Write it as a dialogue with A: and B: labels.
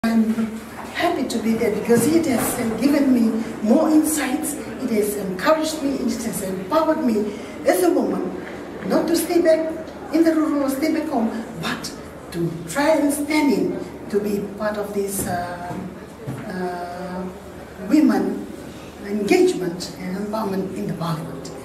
A: I'm happy to be there because it has given me more insights, it has encouraged me, it has empowered me as a woman, not to stay back in the rural or stay back home, but to try and stand in, to be part of this women engagement and empowerment in the Parliament.